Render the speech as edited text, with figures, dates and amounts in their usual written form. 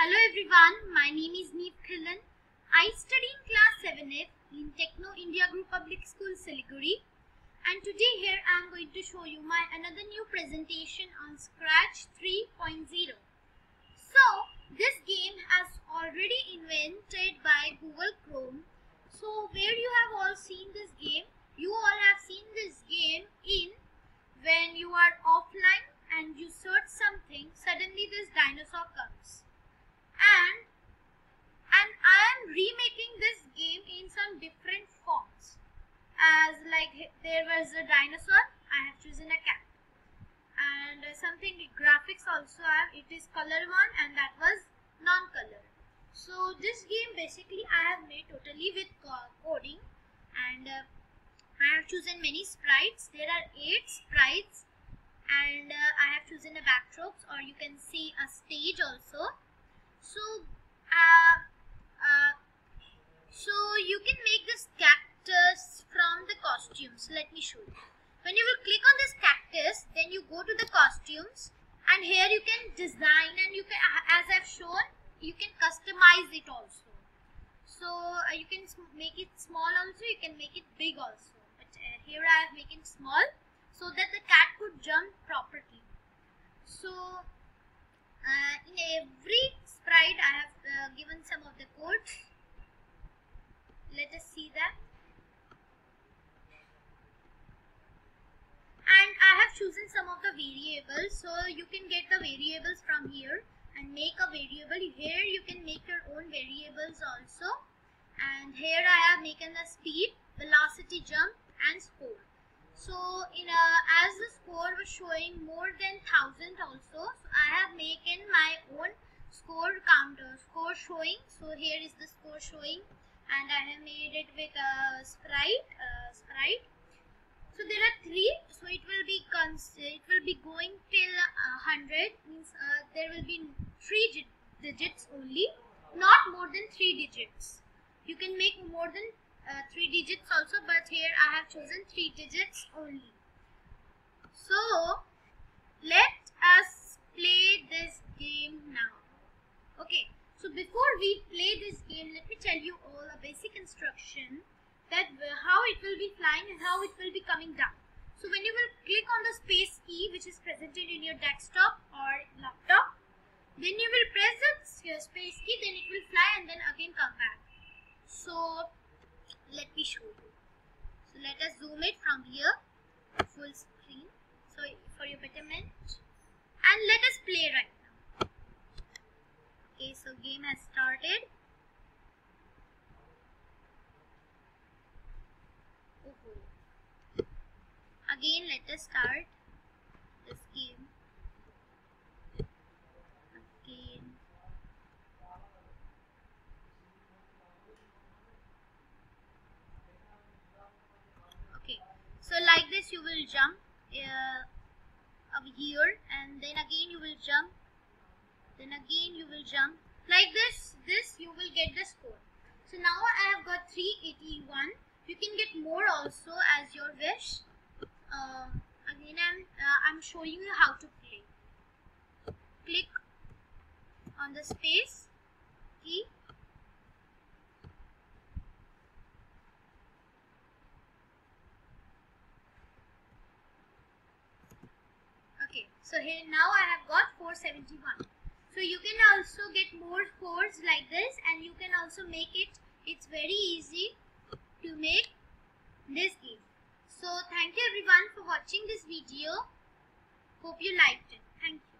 Hello everyone, my name is Neep Khillan. I study in class 7F in Techno India Group Public School, Siliguri. And today here I am going to show you my another new presentation on Scratch 3.0. So, this game has already invented by Google Chrome. So, where you have all seen this game? You all have seen this game in when you are offline and you search something, suddenly this dinosaur comes. And I am remaking this game in some different forms. As like there was a dinosaur, I have chosen a cat. And something graphics also I have, it is color one and that was non-color. So this game basically I have made totally with coding, and I have chosen many sprites. There are 8 sprites, and I have chosen a backdrops, or you can see a stage also. So you can make this cactus from the costumes. Let me show you. When you will click on this cactus, then you go to the costumes, and here you can design, and you can, as I've shown, you can customize it also. So you can make it small also, you can make it big also. But here I have made it small so that the cat could jump properly. So in every sprite I have given some of the codes. Let us see that. And I have chosen some of the variables, so you can get the variables from here and make a variable. Here you can make your own variables also. And here I have taken the speed, velocity, jump and score. So as the score was showing more than 1000 also, so I have taken my own score counter, score showing. So here is the score showing, and I have made it with a sprite. So there are 3. So it will be going till 100. Means there will be 3 digits only, not more than 3 digits. You can make more than 3 digits also, but here I have chosen 3 digits only. So let us play this game now. Okay, so before we play this game, let me tell you all a basic instruction that how it will be flying and how it will be coming down. So when you will click on the space key, which is presented in your desktop or laptop, then you will press the space key, then it will fly and then again come back. So let me show you. So let us zoom it from here, full screen, so for your betterment, and let us play right now. Okay, so game has started. Again, let us start this game. Again. Okay, so like this you will jump over here, and then again you will jump, then again you will jump. Like this you will get the score. So now I have got 381. You can get more also as your wish. Again I'm showing you how to play. Click on the space key. Okay, so here now I have got 471. So you can also get more scores like this, and you can also make it. It's very easy to make this game. So thank you everyone for watching this video. Hope you liked it. Thank you.